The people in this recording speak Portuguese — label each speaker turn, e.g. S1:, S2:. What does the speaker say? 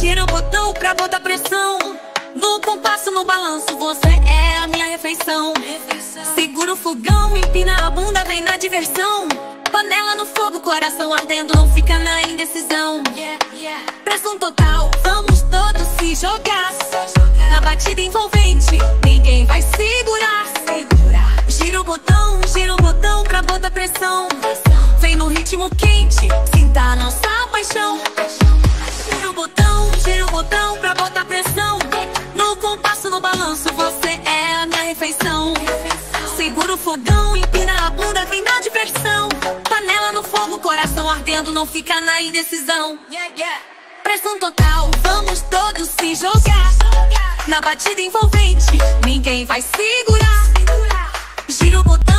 S1: gira o botão pra botar pressão. No compasso, no balanço, você é a minha refeição. Segura o fogão, empina a bunda, vem na diversão. Panela no fogo, coração ardendo, não fica na indecisão. Pressão total, vamos todos se jogar. Na batida envolvente, ninguém vai segurar. Gira o botão pra botar pressão. Vem no ritmo quente, sinta a nossa paixão. Gira o botão pra botar pressão. No compasso, no balanço, você é a minha refeição. Segura o fogão, empina a bunda, vem na diversão. Panela no fogo, coração ardendo, não fica na indecisão. Pressão total, vamos todos se jogar. Na batida envolvente, ninguém vai segurar. Gira o botão.